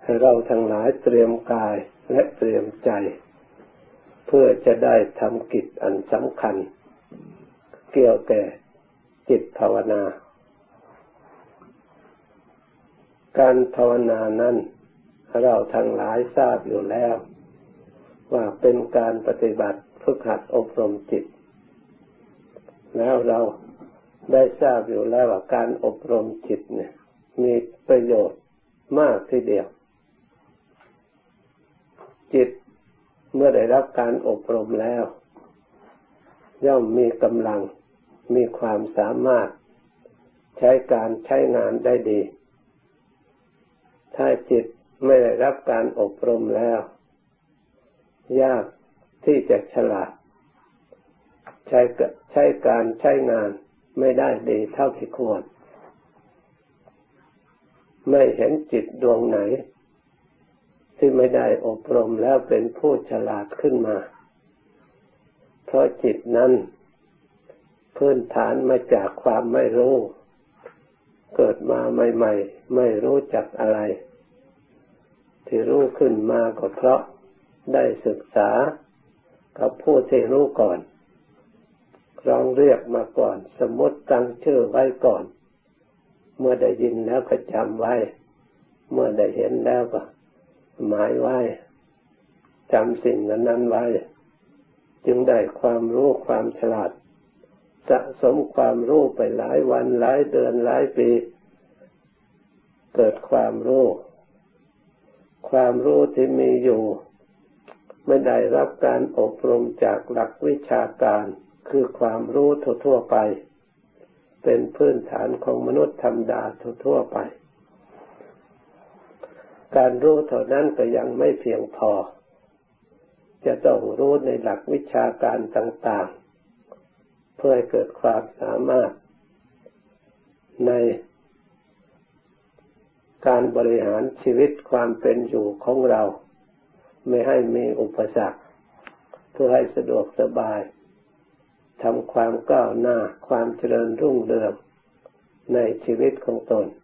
ให้เราทั้งหลายเตรียมกายและเตรียมใจเพื่อจะได้ทำกิจอันสำคัญเกี่ยวแก่จิตภาวนาการภาวนานั้นเราทั้งหลายทราบอยู่แล้วว่าเป็นการปฏิบัติฝึกหัดอบรมจิตแล้วเราได้ทราบอยู่แล้วว่าการอบรมจิตเนี่ยมีประโยชน์มากทีเดียวจิตเมื่อได้รับการอบรมแล้วย่อมมีกำลังมีความสามารถใช้การใช้งานได้ดีถ้าจิตไม่ได้รับการอบรมแล้วยากที่จะฉลาดใช้การใช้งานไม่ได้ดีเท่าที่ควรไม่เห็นจิตดวงไหนที่ไม่ได้อบรมแล้วเป็นผู้ฉลาดขึ้นมาเพราะจิตนั้นพื้นฐานมาจากความไม่รู้เกิดมาใหม่ๆไม่รู้จักอะไรที่รู้ขึ้นมาก็เพราะได้ศึกษากับผู้ที่รู้ก่อนลองเรียกมาก่อนสมมติตั้งชื่อไว้ก่อนเมื่อได้ยินแล้วก็จำไว้เมื่อได้เห็นแล้วก็หมายไว้จำสิ่งนั้นไว้จึงได้ความรู้ความฉลาดสะสมความรู้ไปหลายวันหลายเดือนหลายปีเกิดความรู้ที่มีอยู่ไม่ได้รับการอบรมจากหลักวิชาการคือความรู้ทั่วๆไปเป็นพื้นฐานของมนุษย์ธรรมดาทั่วๆไปการรู้เท่านั้นก็ยังไม่เพียงพอจะต้องรู้ในหลักวิชาการต่างๆเพื่อให้เกิดความสามารถในการบริหารชีวิตความเป็นอยู่ของเราไม่ให้มีอุปสรรคเพื่อให้สะดวกสบายทำความก้าวหน้าความเจริญรุ่งเรืองในชีวิตของตน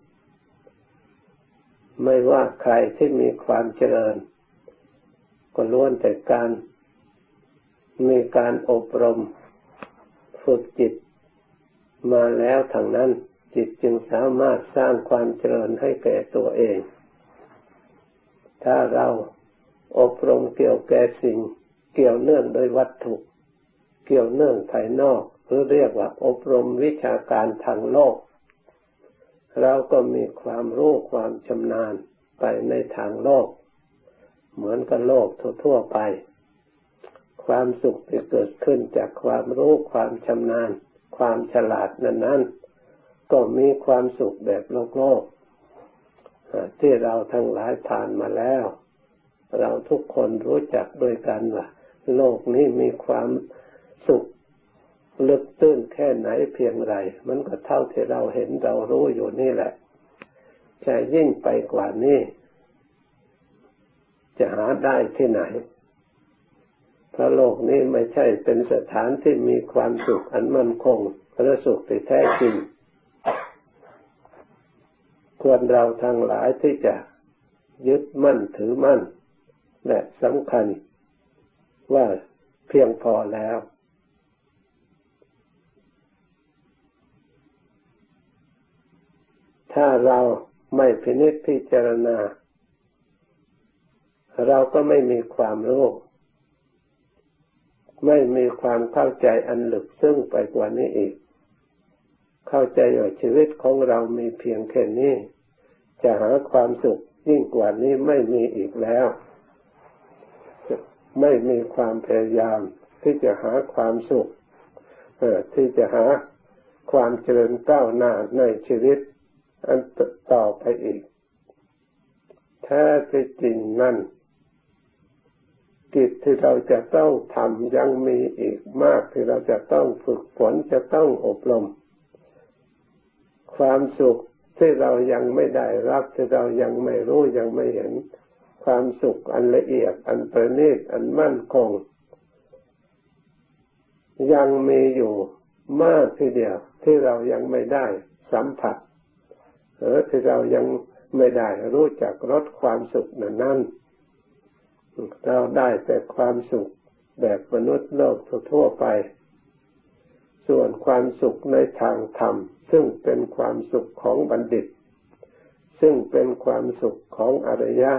ไม่ว่าใครที่มีความเจริญก็ล้วนแต่การมีการอบรมฝึกจิตมาแล้วทั้งนั้นจิตจึงสามารถสร้างความเจริญให้แก่ตัวเองถ้าเราอบรมเกี่ยวแก่สิ่งเกี่ยวเนื่องโดยวัตถุเกี่ยวเนื่องภายนอกหรือเรียกว่าอบรมวิชาการทางโลกเราก็มีความรู้ความชำนาญไปในทางโลกเหมือนกับโลกทั่วๆไปความสุขที่เกิดขึ้นจากความรู้ความชำนาญความฉลาดนั้นก็มีความสุขแบบโลกที่เราทั้งหลายผ่านมาแล้วเราทุกคนรู้จักด้วยกันว่าโลกนี้มีความสุขลึกตื้นแค่ไหนเพียงไรมันก็เท่าที่เราเห็นเรารู้อยู่นี่แหละจะยิ่งไปกว่านี้จะหาได้ที่ไหนเพราะโลกนี้ไม่ใช่เป็นสถานที่มีความสุขอันมั่นคงและสุขที่แท้จริงควรเราทั้งหลายที่จะยึดมั่นถือมั่นและสำคัญว่าเพียงพอแล้วถ้าเราไม่พินิจพิจารณาเราก็ไม่มีความรู้ไม่มีความเข้าใจอันลึกซึ้งไปกว่านี้อีกเข้าใจว่าชีวิตของเรามีเพียงแค่นี้จะหาความสุขยิ่งกว่านี้ไม่มีอีกแล้วไม่มีความพยายามที่จะหาความสุขที่จะหาความเจริญก้าวหน้าในชีวิตอันต่อไปอีกแท้ที่จริงนั่นกิจที่เราจะต้องทำยังมีอีกมากที่เราจะต้องฝึกฝนจะต้องอบรมความสุขที่เรายังไม่ได้รับที่เรายังไม่รู้ยังไม่เห็นความสุขอันละเอียดอันประณีตอันมั่นคงยังมีอยู่มากทีเดียวที่เรายังไม่ได้สัมผัสหรือที่เรายังไม่ได้รู้จักรสความสุขนั้นเราได้แต่ความสุขแบบมนุษย์โลกทั่วไปส่วนความสุขในทางธรรมซึ่งเป็นความสุขของบัณฑิตซึ่งเป็นความสุขของอริยะ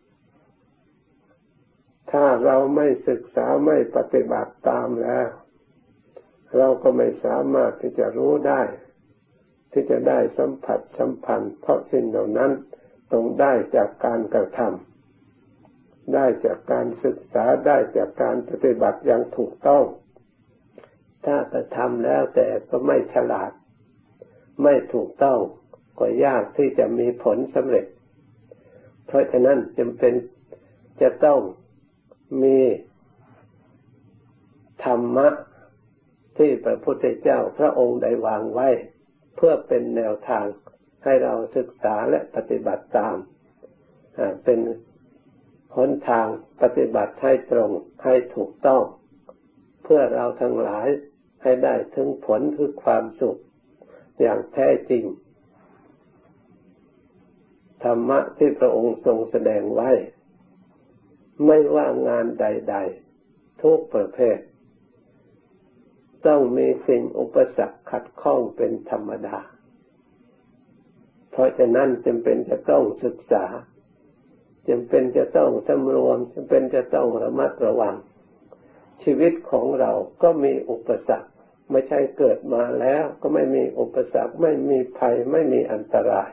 ถ้าเราไม่ศึกษาไม่ปฏิบัติตามแล้วเราก็ไม่สามารถที่จะรู้ได้ที่จะได้สัมผัสสัมพันธ์เพราะสิ่งเหล่านั้นต้องได้จากการกระทำได้จากการศึกษาได้จากการปฏิบัติอย่างถูกต้องถ้ากระทำแล้วแต่ก็ไม่ฉลาดไม่ถูกต้องก็ยากที่จะมีผลสำเร็จเพราะฉะนั้นจำเป็นจะต้องมีธรรมะที่พระพุทธเจ้าพระองค์ได้วางไว้เพื่อเป็นแนวทางให้เราศึกษาและปฏิบัติตามเป็นหนทางปฏิบัติให้ตรงให้ถูกต้องเพื่อเราทั้งหลายให้ได้ถึงผลคือความสุขอย่างแท้จริงธรรมะที่พระองค์ทรงแสดงไว้ไม่ว่างานใดๆทุกประเภทต้องมีสิ่งอุปสรรคขัดข้องเป็นธรรมดาเพราะฉะนั้นจำเป็นจะต้องศึกษาจำเป็นจะต้องสำรวมจำเป็นจะต้องระมัดระวังชีวิตของเราก็มีอุปสรรคไม่ใช่เกิดมาแล้วก็ไม่มีอุปสรรคไม่มีภัยไม่มีอันตราย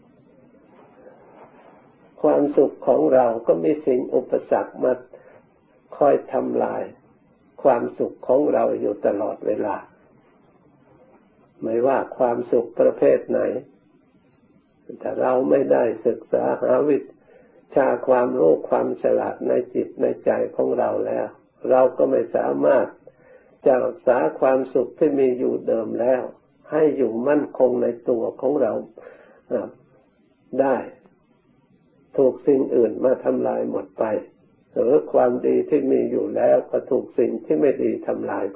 ความสุขของเราก็มีสิ่งอุปสรรคมาคอยทำลายความสุขของเราอยู่ตลอดเวลาไม่ว่าความสุขประเภทไหนแต่เราไม่ได้ศึกษาหาวิชาความรู้ความฉลาดในจิตในใจของเราแล้วเราก็ไม่สามารถจะรักษาความสุขที่มีอยู่เดิมแล้วให้อยู่มั่นคงในตัวของเราได้ถูกสิ่งอื่นมาทำลายหมดไปหรือความดีที่มีอยู่แล้วก็ถูกสิ่งที่ไม่ดีทำลายไป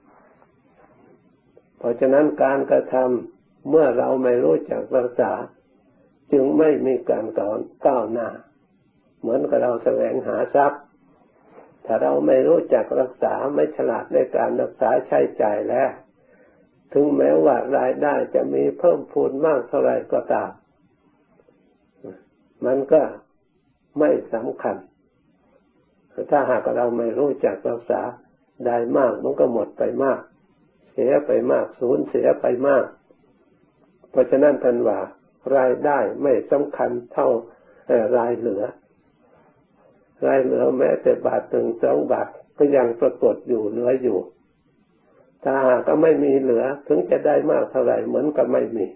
เพราะฉะนั้นการกระทำเมื่อเราไม่รู้จักรักษาจึงไม่มีการก้าวหน้าเหมือนกับเราแสวงหาทรัพย์ถ้าเราไม่รู้จักรักษาไม่ฉลาดในการรักษาใช้จ่ายแล้วถึงแม้ว่ารายได้จะมีเพิ่มพูนมากเท่าไรก็ตามมันก็ไม่สำคัญถ้าหากเราไม่รู้จักรักษาได้มากมันก็หมดไปมากเสียไปมากสูญเสียไปมากเพราะฉะนั้นท่านว่ารายได้ไม่สำคัญเท่ารายเหลือแม้แต่บาท 1-2 บาทก็ยังปรากฏอยู่เหลืออยู่ถ้าหากก็ไม่มีเหลือถึงจะได้มากเท่าไหร่เหมือนกับไม่มี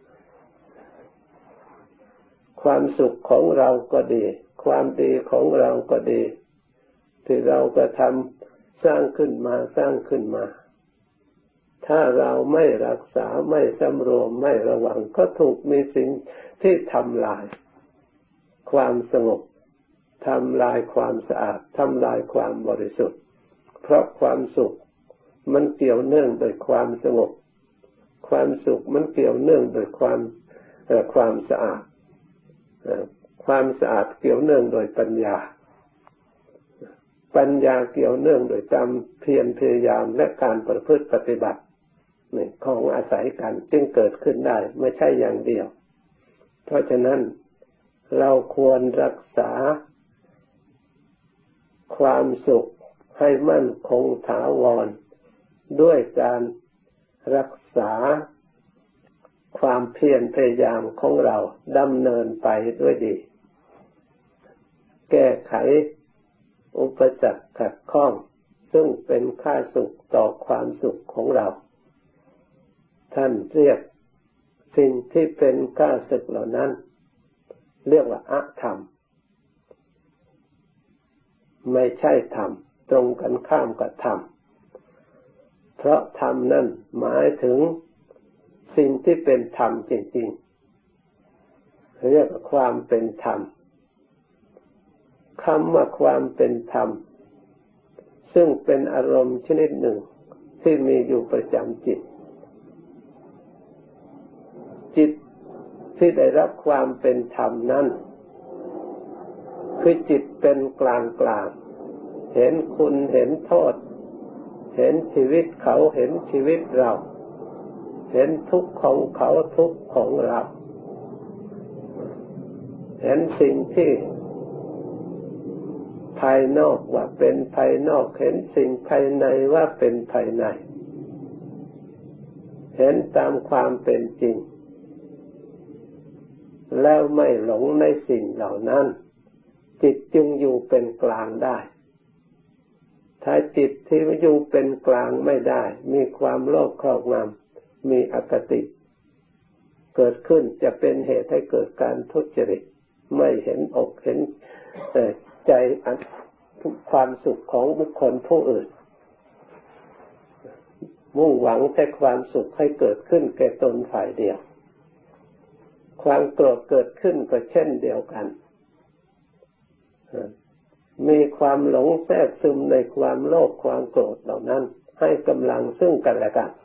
ความสุขของเราก็ดีความดีของเราก็ดีที่เราก็ทำสร้างขึ้นมาถ้าเราไม่รักษาไม่สำรวมไม่ระวังก็ถูกมีสิ่งที่ทำลายความสงบทำลายความสะอาดทำลายความบริสุทธิ์เพราะความสุขมันเกี่ยวเนื่องโดยความสงบความสุขมันเกี่ยวเนื่องโดยความสะอาดความสะอาดเกี่ยวเนื่องโดยปัญญาเกี่ยวเนื่องโดยความเพียรพยายามและการประพฤติปฏิบัตินี่ของอาศัยกันจึงเกิดขึ้นได้ไม่ใช่อย่างเดียวเพราะฉะนั้นเราควรรักษาความสุขให้มั่นคงถาวรด้วยการรักษาความเพียรพยายามของเราดำเนินไปด้วยดีแก้ไขอุปสรรคขัดข้องซึ่งเป็นข้าศึกต่อความสุขของเราท่านเรียกสิ่งที่เป็นข้าศึกเหล่านั้นเรียกว่าอธรรมไม่ใช่ธรรมตรงกันข้ามกับธรรมเพราะธรรมนั่นหมายถึงสิ่งที่เป็นธรรมจริงๆเรียกว่าความเป็นธรรมคำว่าความเป็นธรรมซึ่งเป็นอารมณ์ชนิดหนึ่งที่มีอยู่ประจำจิตที่ได้รับความเป็นธรรมนั้นคือจิตเป็นกลางกลางเห็นคุณเห็นโทษเห็นชีวิตเขาเห็นชีวิตเราเห็นทุกข์ของเขาทุกข์ของเราเห็นสิ่งที่ภายนอกว่าเป็นภายนอกเห็นสิ่งภายในว่าเป็นภายในเห็นตามความเป็นจริงแล้วไม่หลงในสิ่งเหล่านั้นจิตจึงอยู่เป็นกลางได้ถ้าจิตที่อยู่เป็นกลางไม่ได้มีความโลภครอบงำมีอคติเกิดขึ้นจะเป็นเหตุให้เกิดการทุจริตไม่เห็นอกเห็นใจความสุขของบุคคลผู้อื่นมุ่งหวังแต่ความสุขให้เกิดขึ้นแก่ตนฝ่ายเดียวความโกรธเกิดขึ้นก็เช่นเดียวกันมีความหลงแทรกซึมในความโลภความโกรธเหล่านั้นให้กำลังซึ่งกันและกัน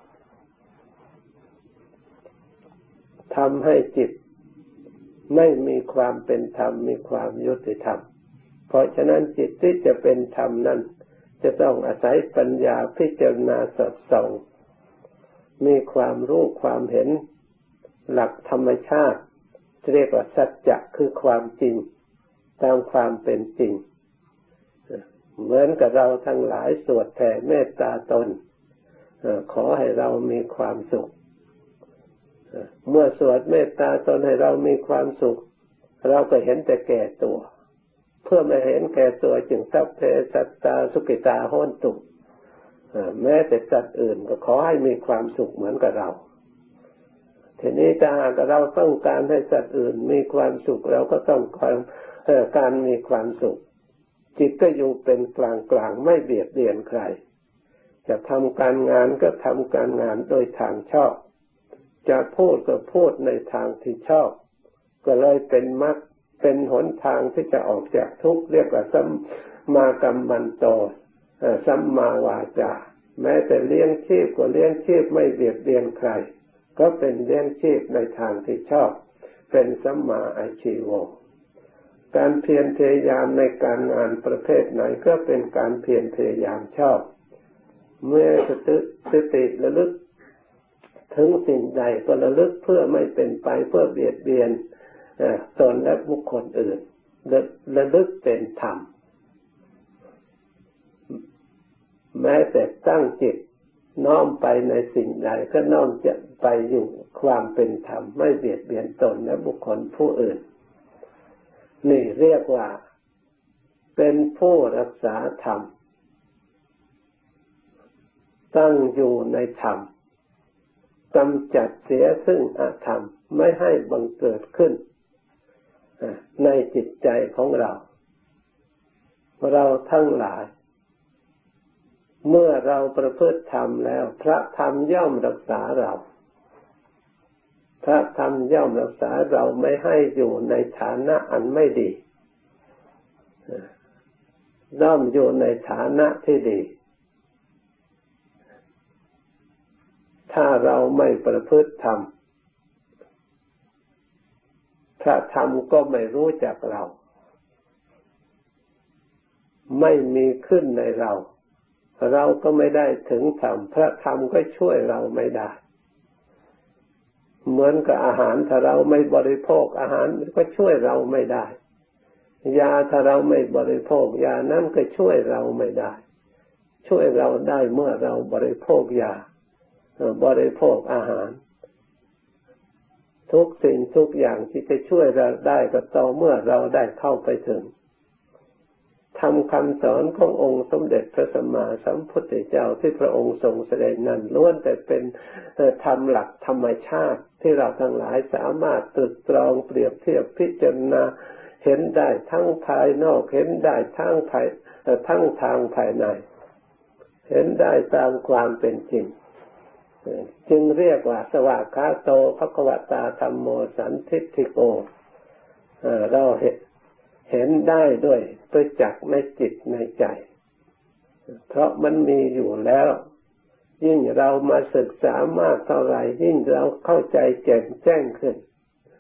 ทำให้จิตไม่มีความเป็นธรรมมีความยุติธรรมเพราะฉะนั้นจิตที่จะเป็นธรรมนั้นจะต้องอาศัยปัญญาพิจารณาสอดส่องมีความรู้ความเห็นหลักธรรมชาติเรียกว่าสัจจะคือความจริงตามความเป็นจริงเหมือนกับเราทั้งหลายสวดแผ่เมตตาตนขอให้เรามีความสุขเมื่อสวดเมตตาตนให้เรามีความสุขเราก็เห็นแต่แก่ตัวเพื่อไม่เห็นแก่ตัวจึงสัพเพสัตตาสุขิตาโหนตุแม้แต่สัตว์อื่นก็ขอให้มีความสุขเหมือนกับเราทีนี้ถ้าหากเราต้องการให้สัตว์อื่นมีความสุขเราก็ต้องการมีความสุขจิตก็อยู่เป็นกลางกลางไม่เบียดเบียนใครจะทำการงานก็ทำการงานโดยทางชอบจะพูดก็พูดในทางที่ชอบก็เลยเป็นมรรคเป็นหนทางที่จะออกจากทุกข์เรียกว่าสัมมากัมมันโตสัมมาวาจาแม้แต่เลี้ยงชีพก็เลี้ยงชีพไม่เบียดเบียนใครก็เป็นเลี้ยงชีพในทางที่ชอบเป็นสัมมาอาชีวะการเพียรพยายามในการงานประเภทไหนก็เป็นการเพียรพยายามชอบเมื่อสติระลึกถึงสิ่งใดก็ระลึกเพื่อไม่เป็นไปเพื่อเบียดเบียนตนและบุคคลอื่นระลึกเป็นธรรมแม้แต่ตั้งจิตน้อมไปในสิ่งใดก็น้อมจะไปอยู่ความเป็นธรรมไม่เบียดเบียนตนและบุคคลผู้อื่นนี่เรียกว่าเป็นผู้รักษาธรรมตั้งอยู่ในธรรมกำจัดเสียซึ่งอธรรมไม่ให้บังเกิดขึ้นในจิตใจของเราทั้งหลายเมื่อเราประพฤติธรรมแล้วพระธรรมย่อมรักษาเราพระธรรมย่อมรักษาเราไม่ให้อยู่ในฐานะอันไม่ดีย่อมอยู่ในฐานะที่ดีถ้าเราไม่ประพฤติธรรมพระธรรมก็ไม่รู้จักเราไม่มีขึ้นในเราเราก็ไม่ได้ถึงธรรมพระธรรมก็ช่วยเราไม่ได้เหมือนกับอาหารถ้าเราไม่บริโภคอาหารก็ช่วยเราไม่ได้ยาถ้าเราไม่บริโภคยานั้นก็ช่วยเราไม่ได้ช่วยเราได้เมื่อเราบริโภคยาบริโภคอาหารทุกสิ่งทุกอย่างที่จะช่วยเราได้ก็ต่อเมื่อเราได้เข้าไปถึงธรรมคำสอนขององค์สมเด็จพระสัมมาสัมพุทธเจ้าที่พระองค์ทรงแสดงนั้นล้วนแต่เป็นธรรมหลักธรรมชาติที่เราทั้งหลายสามารถตรึกตรองเปรียบเทียบพิจารณาเห็นได้ทั้งภายนอกเห็นได้ทั้งทางภายในเห็นได้ตามความเป็นจริงจึงเรียกว่าสวากขาโตภควตาธัมโมสันทิฏฐิโกเราเห็นได้ด้วยประจักษ์ในจิตในใจเพราะมันมีอยู่แล้วยิ่งเรามาศึกษามากเท่าไหร่ยิ่งเราเข้าใจแจ่มแจ้งขึ้น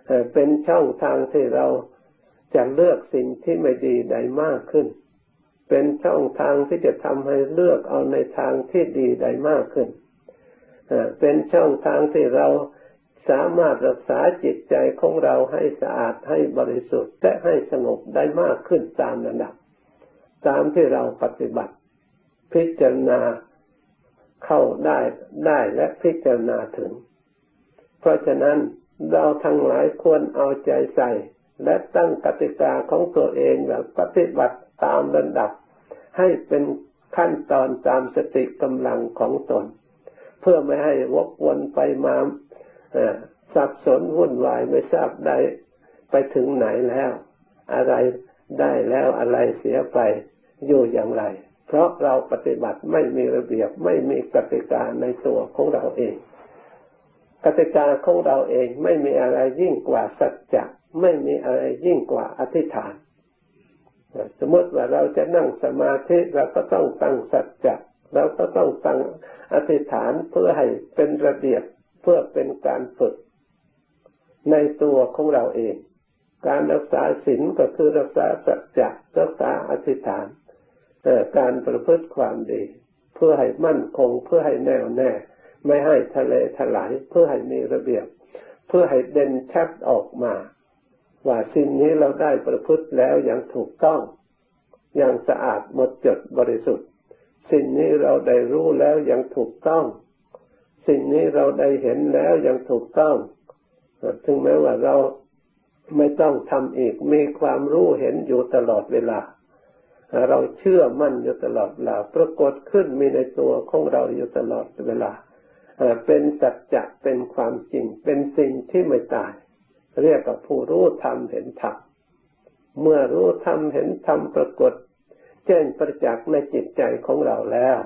เป็นช่องทางที่เราจะเลือกสิ่งที่ไม่ดีได้มากขึ้นเป็นช่องทางที่จะทำให้เลือกเอาในทางที่ดีได้มากขึ้นเป็นช่องทางที่เราสามารถรักษาจิตใจของเราให้สะอาดให้บริสุทธิ์และให้สงบได้มากขึ้นตามระดับตามที่เราปฏิบัติพิจารณาเข้าได้และพิจารณาถึงเพราะฉะนั้นเราทั้งหลายควรเอาใจใส่และตั้งกติกาของตัวเองแบบปฏิบัติตามระดับให้เป็นขั้นตอนตามสติกำลังของตนเพื่อไม่ให้วกวนไปมาสับสนวุ่นวายไม่ทราบได้ไปถึงไหนแล้วอะไรได้แล้วอะไรเสียไปอยู่อย่างไรเพราะเราปฏิบัติไม่มีระเบียบไม่มีกติกาในตัวของเราเองกติกาของเราเองไม่มีอะไรยิ่งกว่าสัจจะไม่มีอะไรยิ่งกว่าอธิษฐานสมมติว่าเราจะนั่งสมาธิเราก็ต้องตั้งสัจจะเราก็ต้องตั้งอธิษฐานเพื่อให้เป็นระเบียบเพื่อเป็นการฝึกในตัวของเราเองการรักษาศีลก็คือรักษาสัจจะรักษาอธิษฐานการประพฤติความดีเพื่อให้มั่นคงเพื่อให้แน่วแน่ไม่ให้ทะเลถลายเพื่อให้มีระเบียบเพื่อให้เด่นชัดออกมาว่าสิ่งนี้เราได้ประพฤติแล้วอย่างถูกต้องอย่างสะอาดหมดจดบริสุทธิ์สิ่งนี้เราได้รู้แล้วอย่างถูกต้องสิ่งนี้เราได้เห็นแล้วอย่างถูกต้องถึงแม้ว่าเราไม่ต้องทำอีกมีความรู้เห็นอยู่ตลอดเวลาเราเชื่อมั่นอยู่ตลอดเวลาปรากฏขึ้นมีในตัวของเราอยู่ตลอดเวลาเป็นสัจจะเป็นความจริงเป็นสิ่งที่ไม่ตายเรียกว่าผู้รู้ธรรมเห็นธรรมเมื่อรู้ธรรมเห็นธรรมปรากฏแจ้งประจักษ์ในจิตใจของเราแล้ว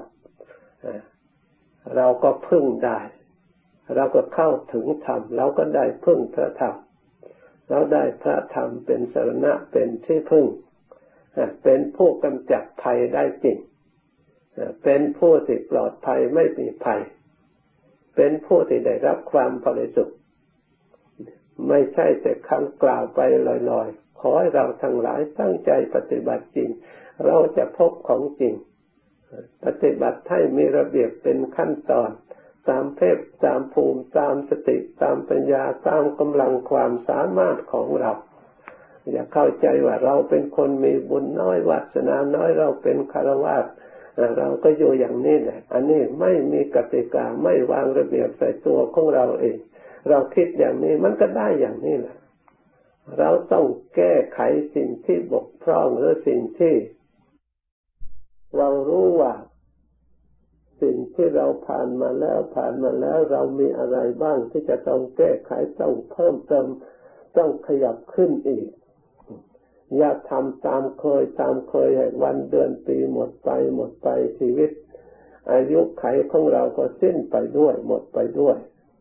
เราก็พึ่งได้เราก็เข้าถึงธรรมเราก็ได้พึ่งพระธรรมเราได้พระธรรมเป็นสรณะเป็นที่พึ่งเป็นผู้กำจัดภัยได้จริงเป็นผู้ที่ปลอดภัยไม่มีภัยเป็นผู้ที่ได้รับความบริสุทธิ์ไม่ใช่แต่คำกล่าวไปลอยๆขอให้เราทั้งหลายตั้งใจปฏิบัติจริงเราจะพบของจริงปฏิบัติให้มีระเบียบเป็นขั้นตอนตามเพศตามภูมิตามสติตามปัญญาตามกำลังความสามารถของเราอย่าเข้าใจว่าเราเป็นคนมีบุญน้อยวาสนาน้อยเราเป็นฆราวาสเราก็อยู่อย่างนี้แหละอันนี้ไม่มีกติกาไม่วางระเบียบใส่ตัวของเราเองเราคิดอย่างนี้มันก็ได้อย่างนี้แหละเราต้องแก้ไขสิ่งที่บกพร่องหรือสิ่งที่เรารู้ว่าสิ่งที่เราผ่านมาแล้วเรามีอะไรบ้างที่จะต้องแก้ไขต้องเพิ่มเติมต้องขยับขึ้นอีกอย่าทำตามเคยให้วันเดือนปีหมดไปชีวิตอายุไขของเราก็สิ้นไปด้วยหมดไปด้วย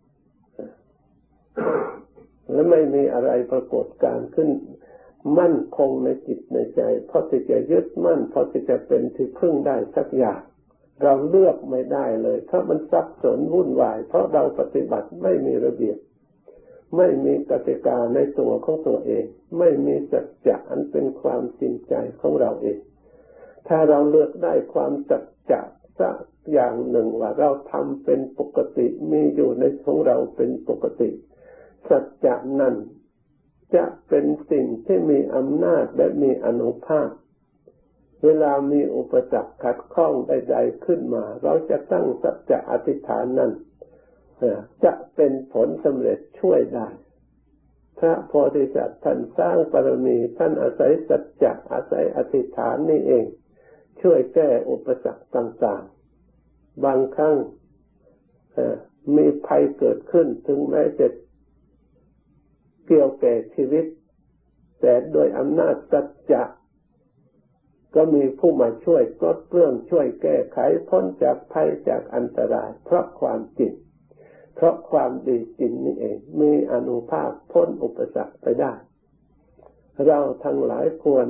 และไม่มีอะไรปรากฏการขึ้นมั่นคงในจิตในใจเพราะที่จะยึดมั่นเพราะที่จะเป็นที่พึ่งได้สักอย่างเราเลือกไม่ได้เลยเพราะมันสับสนวุ่นวายเพราะเราปฏิบัติไม่มีระเบียบไม่มีกติกาในตัวของตัวเองไม่มีสัจจะอันเป็นความจริงใจของเราเองถ้าเราเลือกได้ความสัจจะสักอย่างหนึ่งว่าเราทำเป็นปกติมีอยู่ในของเราเป็นปกติสัจจะนั้นจะเป็นสิ่งที่มีอำนาจและมีอานุภาพเวลามีอุปสรรคขัดข้องใดๆขึ้นมาเราจะตั้งสัจจะอธิษฐานนั้นจะเป็นผลสำเร็จช่วยได้พระโพธิสัตว์ท่านสร้างบารมีท่านอาศัยสัจจะอาศัยอธิษฐานนี่เองช่วยแก้อุปสรรคต่างๆบางครั้งมีภัยเกิดขึ้นถึงแม้จะเกี่ยวแก่ชีวิตแต่โดยอำนาจสัจจะก็มีผู้มาช่วยลดเรื่องช่วยแก้ไขพ้นจากภัยจากอันตรายเพราะความจริงเพราะความดีจริงนี่เองมีอานุภาพพ้นอุปสรรคไปได้เราทั้งหลายควร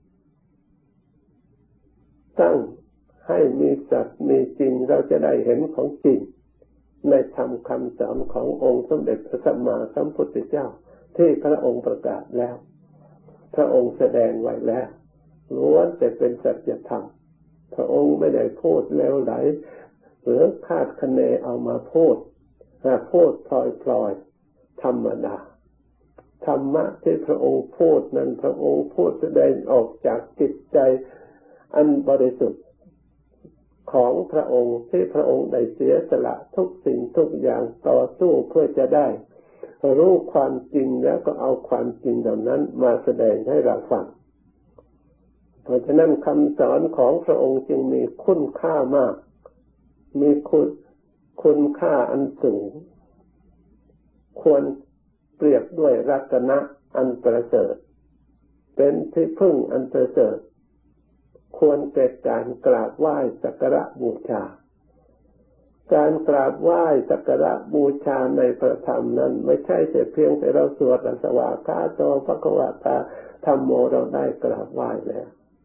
ตั้งให้มีสัจมีจริงเราจะได้เห็นของจริงในธรรมคำสอนขององค์สมเด็จพระสัมมาสัมพุทธเจ้าที่พระองค์ประกาศแล้วพระองค์แสดงไว้แล้วล้วนแต่เป็นสัจธรรมพระองค์ไม่ได้พูดแล้วไหลหรือคาดคะเนเอามาพูดพลอยธรรมดาธรรมะที่พระองค์พูดนั้นพระองค์พูดแสดงออกจากจิตใจอันบริสุทธิ์ของพระองค์ที่พระองค์ได้เสียสละทุกสิ่งทุกอย่างต่อสู้เพื่อจะได้รู้ความจริงแล้วก็เอาความจริงเหล่านั้นมาแสดงให้เราฟังเพราะฉะนั้นคำสอนของพระองค์จึงมีคุณค่ามากมีคุณค่าอันสูงควรเปรียบด้วยรัตนะอันประเสริฐเป็นที่พึ่งอันประเสริฐควรเป็นการกราบไหว้สักการะบูชาการกราบไหว้สักการะบูชาในพระธรรมนั้นไม่ใช่แต่เพียงแต่เราสวดสวากขาโตภควตาธัมโมเราได้กราบไหว้แล้ว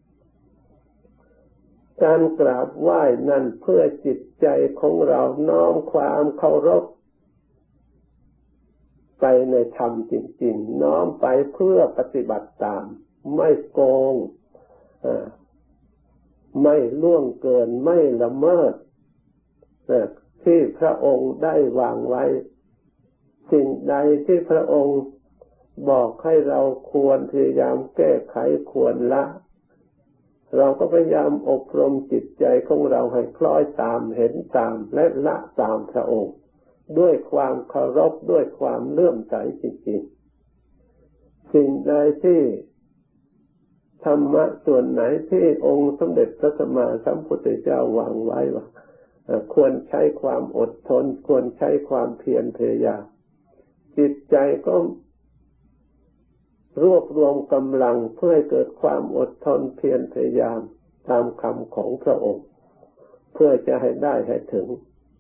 การกราบไหว้นั้นเพื่อจิตใจของเราน้อมความเคารพไปในธรรมจริงๆน้อมไปเพื่อปฏิบัติตามไม่โกงไม่ล่วงเกินไม่ละเมิดที่พระองค์ได้วางไว้สิ่งใดที่พระองค์บอกให้เราควรพยายามแก้ไขควรละเราก็พยายามอบรมจิตใจของเราให้คล้อยตามเห็นตามและละตามพระองค์ด้วยความเคารพด้วยความเลื่อมใสจริงๆสิ่งใดที่ธรรมะส่วนไหนที่องค์สมเด็จพระสัมมาสัมพุทธเจ้าวางไว้ว่าควรใช้ความอดทนควรใช้ความเพียรพยายามจิตใจก็รวบรวมกำลังเพื่อให้เกิดความอดทนเพียรพยายามตามคำของพระองค์เพื่อจะให้ได้ให้ถึง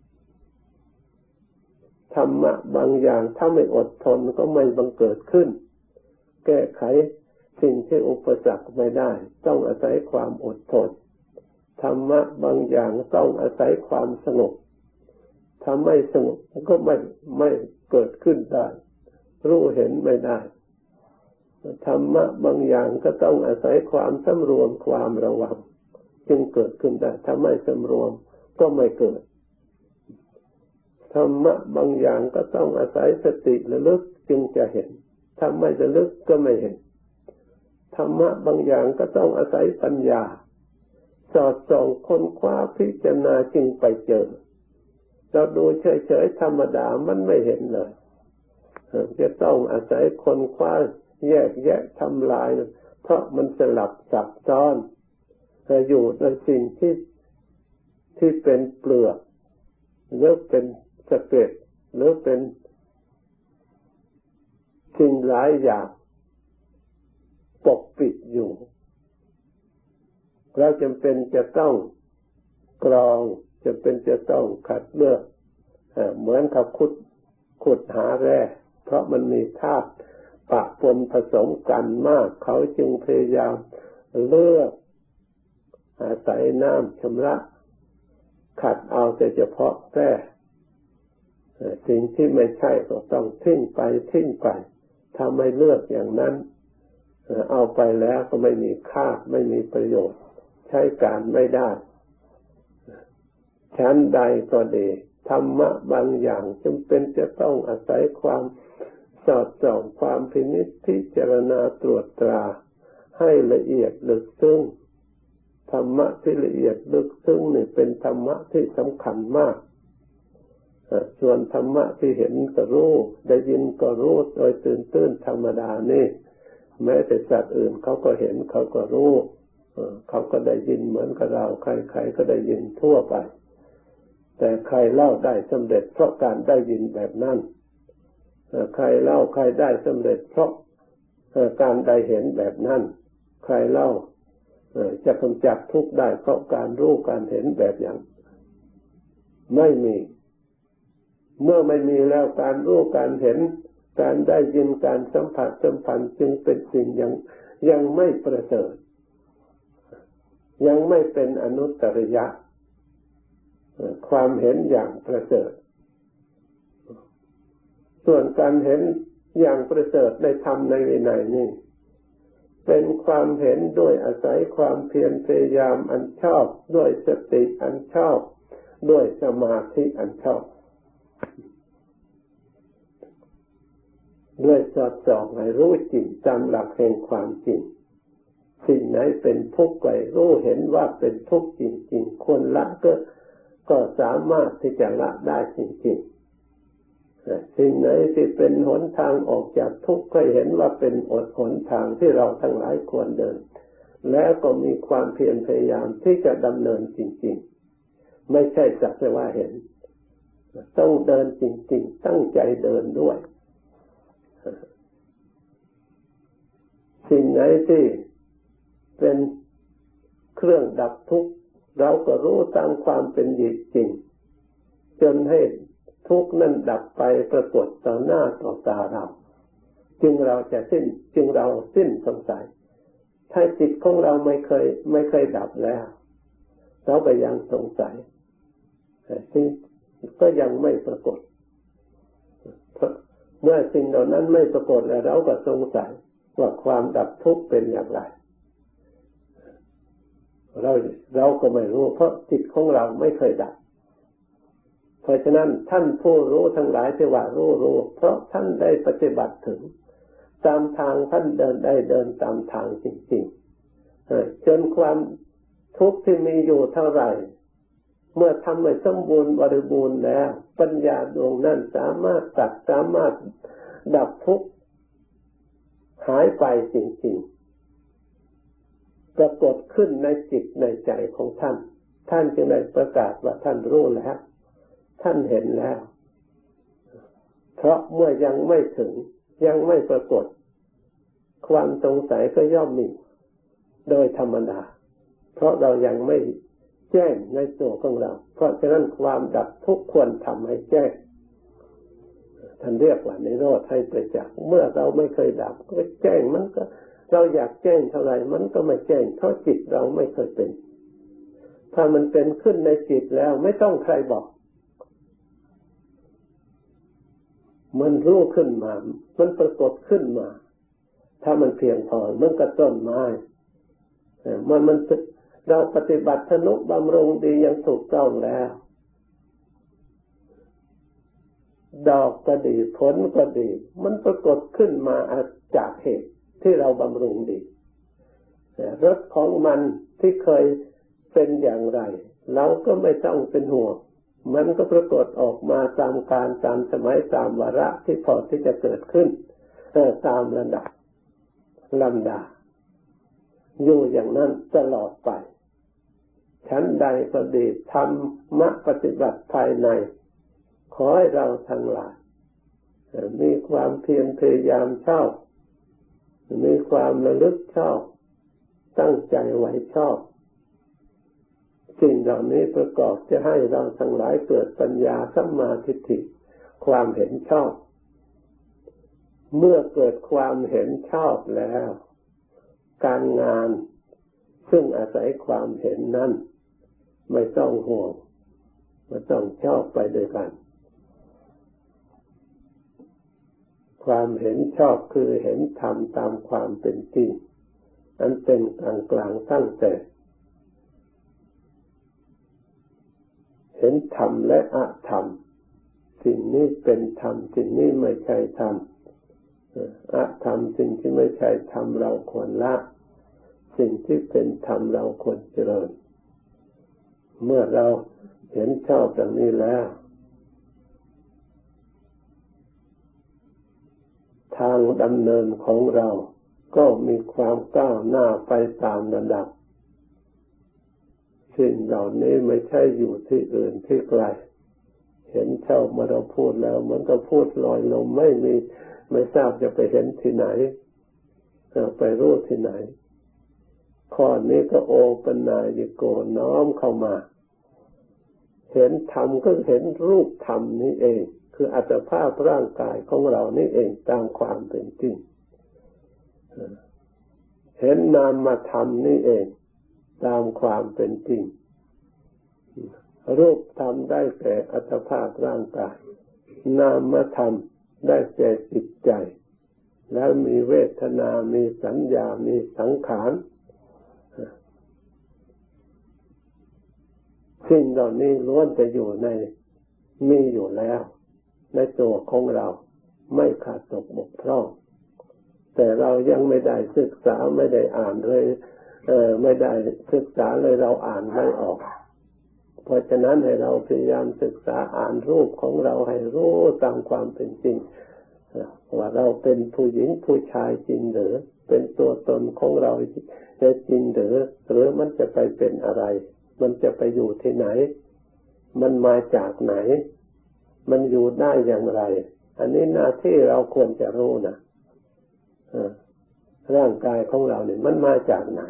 ธรรมะบางอย่างถ้าไม่อดทนก็ไม่บังเกิดขึ้นแก้ไขสิ่งที่อุปสรรคไม่ได้ต้องอาศัยความอดทนธรรมะบางอย่างต้องอาศัยความสงบถ้าไม่สงบก็ไม่เกิดขึ้นได้รู้เห็นไม่ได้ธรรมะบางอย่างก็ต้องอาศัยความสำรวมความระวังจึงเกิดขึ้นได้ถ้าไม่สำรวมก็ไม่เกิดธรรมะบางอย่างก็ต้องอาศัยสติระลึกจึงจะเห็นถ้าไม่ระลึกก็ไม่เห็นธรรมะบางอย่างก็ต้องอาศัยปัญญาสอดส่องค้นคว้าพิจารณาจึงไปเจอเราดูเฉยๆธรรมดามันไม่เห็นเลยจะต้องอาศัยค้นคว้าแยกแยะทำลายเพราะมันสลับซับซ้อนอยู่ในสิ่งที่เป็นเปลือกหรือเป็นสะเก็ดหรือเป็นสิ่งหลายอย่างปกปิดอยู่เราจำเป็นจะต้องกรองจำเป็นจะต้องคัดเลือกเหมือนกับขุดหาแร่เพราะมันมีธาตุปะปนผสมกันมากเขาจึงพยายามเลือกอาศัยน้ำชำระขัดเอาแต่เฉพาะแร่สิ่งที่ไม่ใช่ก็ต้องทิ้งไปถ้าไม่เลือกอย่างนั้นเอาไปแล้วก็ไม่มีค่าไม่มีประโยชน์ใช้การไม่ได้ชั้นใดก็ดีธรรมะบางอย่างจำเป็นจะต้องอาศัยความสอดส่องความพินิจพิจารณาตรวจตราให้ละเอียดลึกซึ้งธรรมะที่ละเอียดลึกซึ้งนี่เป็นธรรมะที่สำคัญมากส่วนธรรมะที่เห็นก็รู้ได้ยินก็รู้โดยตื่นธรรมดานี่แม้แต่สัตว์อื่นเขาก็เห็นเขาก็รู้เขาก็ได้ยินเหมือนกับเราใครๆก็ได้ยินทั่วไปแต่ใครเล่าได้สำเร็จเพราะการได้ยินแบบนั้นใครเล่าใครได้สำเร็จเพราะการได้เห็นแบบนั้นใครเล่าจะกำจัดทุกข์ได้เพราะการรู้การเห็นแบบอย่างไม่มีเมื่อไม่มีแล้วการรู้การเห็นการได้ยินการสัมผัสสัมพันธ์จึงเป็นสิ่งยังไม่ประเสริฐยังไม่เป็นอนุตตริยะความเห็นอย่างประเสริฐส่วนการเห็นอย่างประเสริฐในธรรมในวินัยนี่เป็นความเห็นด้วยอาศัยความเพียรพยายามอันชอบด้วยสติอันชอบด้วยสมาธิอันชอบด้วยสอดส่องให้รู้จริงตามหลักแห่งความจริงสิ่งไหนเป็นทุกข์ก็รู้เห็นว่าเป็นทุกข์จริงๆควรละก็สามารถที่จะละได้จริงๆสิ่งไหนที่เป็นหนทางออกจากทุกข์ก็เห็นว่าเป็นหนทางที่เราทั้งหลายควรเดินแล้วก็มีความเพียรพยายามที่จะดำเนินจริงๆไม่ใช่สักแต่ว่าเห็นต้องเดินจริงๆตั้งใจเดินด้วยสิ่งไหนที่เป็นเครื่องดับทุกข์เราก็รู้ตามความเป็นจริงจนให้ทุกข์นั้นดับไปปรากฏต่อหน้าต่อตาเราจึงเราสิ้นสงสัยถ้าจิตของเราไม่เคยดับแล้วเราก็ยังสงสัยซึ่งก็ยังไม่ปรากฏเมื่อสิ่งเหล่านั้นไม่ปรากฏแล้วเราก็สงสัยว่าความดับทุกข์เป็นอย่างไรเราก็ไม่รู้เพราะจิตของเราไม่เคยดับเพราะฉะนั้นท่านผู้รู้ทั้งหลายที่ว่ารู้เพราะท่านได้ปฏิบัติถึงตามทางท่านเดินตามทางจริงๆจนความทุกข์ที่มีอยู่เท่าไหร่เมื่อทำให้สมบูรณ์บริบูรณ์แล้วปัญญาดวงนั้นสามารถดับทุกข์หายไปจริงๆปรากฏขึ้นในจิตในใจของท่านจึงได้ประกาศว่าท่านรู้แล้วท่านเห็นแล้วเพราะเมื่อยังไม่ถึงยังไม่ปรากฏความสงสัยก็ย่อมมีโดยธรรมดาเพราะเรายังไม่แจ้งในตัวของเราเพราะฉะนั้นความดับทุกข์ควรทำให้แจ้งท่านเรียกว่านิโรธให้ประจักษ์เมื่อเราไม่เคยดับก็แจ้งมันก็เราอยากแจ้งเท่าไหร่มันก็ไม่แจ้งเพราะจิตเราไม่เคยเป็นถ้ามันเป็นขึ้นในจิตแล้วไม่ต้องใครบอกมันรู้ขึ้นมามันปรากฏขึ้นมาถ้ามันเพียงพอมันก็ต้นไม้มันเราปฏิบัติทนุบำรุงดีอย่างถูกต้องแล้วดอกก็ดีผลก็ดีมันปรากฏขึ้นมาจากเหตุที่เราบำรุงดีรสของมันที่เคยเป็นอย่างไรเราก็ไม่ต้องเป็นห่วงมันก็ปรากฏออกมาตามกาลตามสมัยตามวาระที่พอที่จะเกิดขึ้นตามลำดับอยู่อย่างนั้นตลอดไปชั้นใดก็ดีธรรมะปฏิบัติภายในขอให้เราทั้งหลายมีความเพียรพยายามชอบมีความระลึกชอบตั้งใจไว้ชอบสิ่งเหล่านี้ประกอบจะให้เราทั้งหลายเกิดปัญญาสัมมาทิฏฐิความเห็นชอบเมื่อเกิดความเห็นชอบแล้วการงานซึ่งอาศัยความเห็นนั้นไม่ต้องห่วงไม่ต้องชอบไปด้วยกันความเห็นชอบคือเห็นธรรมตามความเป็นจริงนั้นเป็นกลางตั้งแต่เห็นธรรมและอธรรมสิ่งนี้เป็นธรรมสิ่งนี้ไม่ใช่ธรรมอธรรมสิ่งที่ไม่ใช่ธรรมเราควรละสิ่งที่เป็นธรรมเราควรเจริญเมื่อเราเห็นชอบดังนี้แล้วทางดำเนินของเราก็มีความก้าวหน้าไปตามระดับสิ่งเหล่านี้ไม่ใช่อยู่ที่อื่นที่ไกลเห็นชอบเมื่อเราพูดแล้วมันก็พูดลอยลมไม่ทราบจะไปเห็นที่ไหนไปรู้ที่ไหนข้อนี้ก็โอปัญญิโกน้อมเข้ามาเห็นธรรมก็เห็นรูปธรรมนี้เองคืออัตภาพร่างกายของเรานี่เองตามความเป็นจริงเห็นนามธรรมนี่เองตามความเป็นจริงรูปธรรมได้แก่อัตภาพร่างกายนามธรรมได้แก่จิตใจแล้วมีเวทนามีสัญญามีสังขารสิ่งเหล่านี้ล้วนจะอยู่ในมีอยู่แล้วในตัวของเราไม่ขาดตกบกพร่องแต่เรายังไม่ได้ศึกษาไม่ได้อ่านเลยไม่ได้ศึกษาเลยเราอ่านไม่ออกเพราะฉะนั้นให้เราพยายามศึกษาอ่านรูปของเราให้รู้ตามความเป็นจริงว่าเราเป็นผู้หญิงผู้ชายจริงหรือเป็นตัวตนของเราจริงหรือมันจะไปเป็นอะไรมันจะไปอยู่ที่ไหนมันมาจากไหนมันอยู่ได้อย่างไรอันนี้หน้าที่เราควรจะรู้นะร่างกายของเราเนี่ยมันมาจากไหน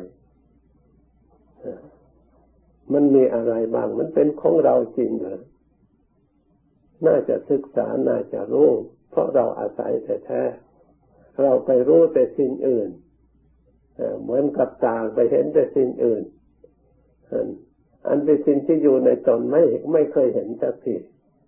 มันมีอะไรบ้างมันเป็นของเราจริงเหรอน่าจะศึกษาน่าจะรู้เพราะเราอาศัยแต่แท้เราไปรู้แต่สิ่งอื่นเหมือนกับตาไปเห็นแต่สิ่งอื่นอันเป็นสิ่งที่อยู่ในตนไม่เคยเห็นสักที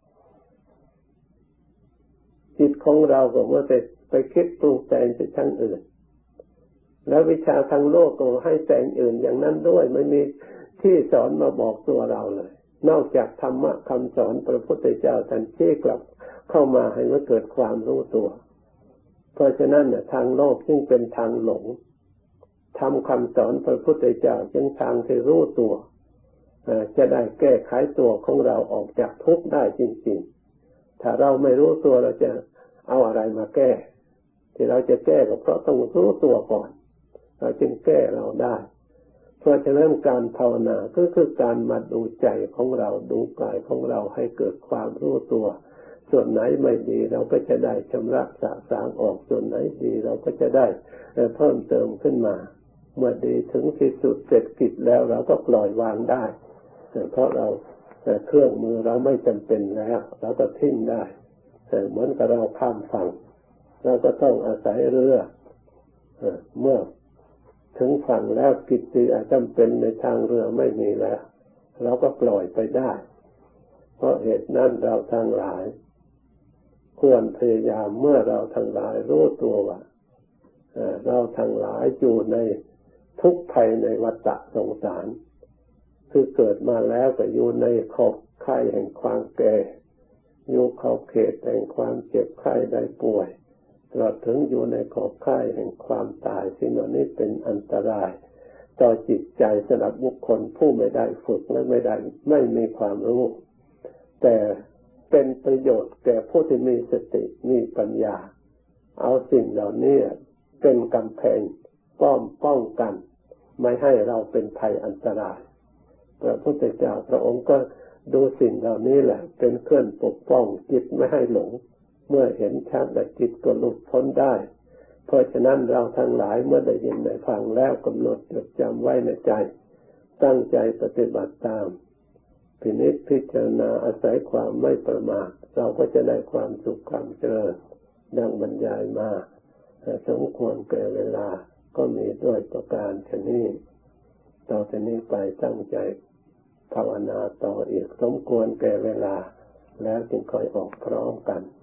จิตของเราก็เมื่อไปคิดปรุงแต่งไปทางอื่นแล้ววิชาทางโลกก็ให้แต่งอื่นอย่างนั้นด้วยไม่มีที่สอนมาบอกตัวเราเลยนอกจากธรรมะคำสอนพระพุทธเจ้าท่านชี้กลับเข้ามาให้มันเกิดความรู้ตัวเพราะฉะนั้นเนี่ยทางโลกจึงเป็นทางหลงทำคำสอนพระพุทธเจ้าจึงทางที่รู้ตัวจะได้แก้ไขตัวของเราออกจากทุกข์ได้จริงๆถ้าเราไม่รู้ตัวเราจะเอาอะไรมาแก้ที่เราจะแก้ก็เพราะต้องรู้ตัวก่อนเราจึงแก้เราได้เพราะฉะนั้นการภาวนาก็คือการมาดูใจของเราดูกายของเราให้เกิดความรู้ตัวส่วนไหนไม่ดีเราก็จะได้ชำระสะสางออกส่วนไหนดีเราก็จะได้เพิ่มเติมขึ้นมาเมื่อดีถึงที่สุดเสร็จกิจแล้วเราก็ปล่อยวางได้เพราะเราเครื่องมือเราไม่จำเป็นแล้วเราก็ทิ้งได้เหมือนกับเราข้ามฝั่งเราก็ต้องอาศัยเรือเมื่อถึงฝั่งแล้วกิจที่จำเป็นในทางเรือไม่มีแล้วเราก็ปล่อยไปได้เพราะเหตุนั้นเราทั้งหลายควรพยายามเมื่อเราทั้งหลายรู้ตัวว่าเราทั้งหลายอยู่ในทุกข์ภัยในวัฏสงสารคือเกิดมาแล้วก็อยู่ในขอบข่ายแห่งความแก่อยู่ขอบเขตแห่งความเจ็บไข้ได้ป่วยตลอดถึงอยู่ในขอบข่ายแห่งความตายสิ่งเหล่านี้เป็นอันตรายต่อจิตใจสำหรับบุคคลผู้ไม่ได้ฝึกและไม่มีความรู้แต่เป็นประโยชน์แก่ผู้ที่มีสติมีปัญญาเอาสิ่งเหล่านี้เป็นกำแพงป้องกันไม่ให้เราเป็นภัยอันตรายพระพุทธเจ้าพระองค์ก็ดูสิ่งเหล่านี้แหละเป็นเครื่องปกป้องจิตไม่ให้หลงเมื่อเห็นชัดแล้วจิตก็หลุดพ้นได้เพราะฉะนั้นเราทั้งหลายเมื่อได้ยินได้ฟังแล้วกำหนดจดจำไว้ในใจตั้งใจปฏิบัติตามพินิจพิจารณาอาศัยความไม่ประมาทเราก็จะได้ความสุขความเจริญดังบรรยายมาสมควรแก่เวลาก็มีด้วยประการฉะนี้ต่อจากนี้ไปตั้งใจภาวนาต่ออีกสมควรแก่เวลาแล้วจึงค่อยออกพร้อมกัน